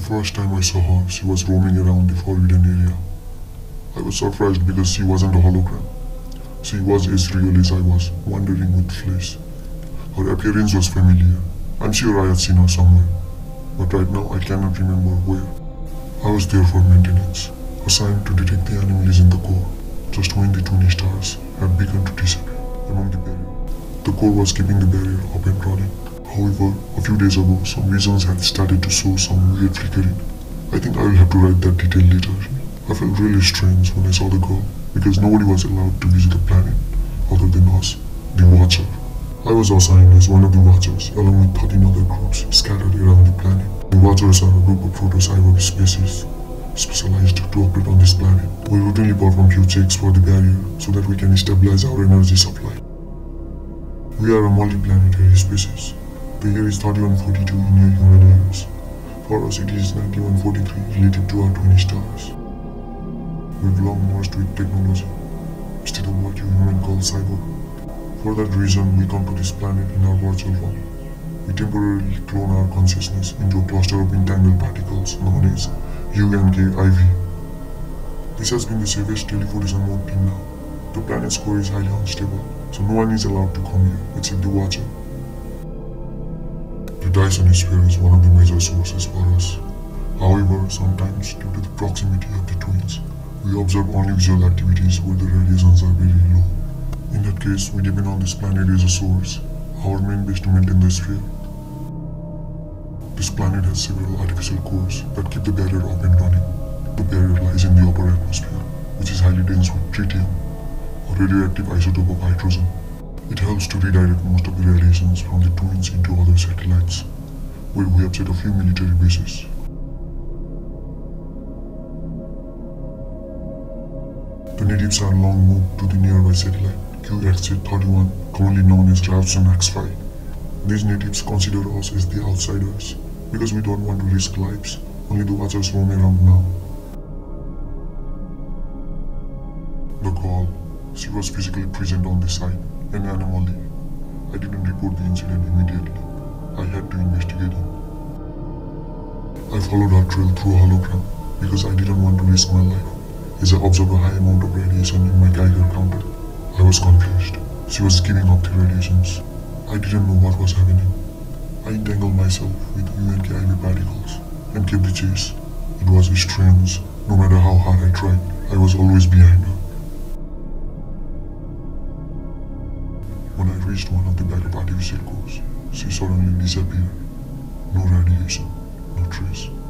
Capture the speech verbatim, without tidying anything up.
first time I saw her, she was roaming around the forbidden area. I was surprised because she wasn't a hologram. She was as real as I was, wandering with flesh. Her appearance was familiar. I'm sure I had seen her somewhere, but right now I cannot remember where. I was there for maintenance, assigned to detect the anomalies in the core, just when the twin stars had begun to disappear among the barrier. The core was keeping the barrier up and running. However, a few days ago, some regions had started to show some weird flickering. I think I will have to write that detail later. I felt really strange when I saw the girl, because nobody was allowed to visit the planet other than us, the Watcher. I was assigned as one of the Watchers, along with thirteen other groups scattered around the planet. The Watchers are a group of proto-cyborg species specialized to operate on this planet. We routinely perform few checks for the barrier so that we can stabilize our energy supply. We are a multi-planetary species. The year is thirty-one forty-two in your human years. For us it is ninety-one forty-three relative to our twin stars. We've long merged with technology, instead of what you human call cyborg. For that reason, we come to this planet in our virtual form. We temporarily clone our consciousness into a cluster of entangled particles known as U N K I V. This has been the safest teleportation mode till now. The planet's core is highly unstable, so no one is allowed to come here except the Watcher. The Dyson sphere is one of the major sources for us. However, sometimes due to the proximity of the twins, we observe only visual activities where the radiations are very low. In that case, we depend on this planet as a source, our main base to maintain the sphere. This planet has several artificial cores that keep the barrier up and running. The barrier lies in the upper atmosphere, which is highly dense with tritium, a radioactive isotope of hydrogen. It helps to redirect most of the radiations from the twins into other satellites, where we have set a few military bases. The natives are long moved to the nearby satellite, Q X Z thirty-one, commonly known as Ravson X five. These natives consider us as the outsiders, because we don't want to risk lives. Only the Watchers roam around now. The girl, she was physically present on the site, an anomaly. I didn't report the incident immediately. I had to investigate it. I followed her trail through a hologram, because I didn't want to risk my life. As I observed a high amount of radiation in my Geiger counter, I was confused. She was giving up the radiations. I didn't know what was happening. I entangled myself with U N K I V particles and kept the chase. It was strange. No matter how hard I tried, I was always behind her. When I reached one of the backup artificial cores, she suddenly disappeared. No radiation, no trace.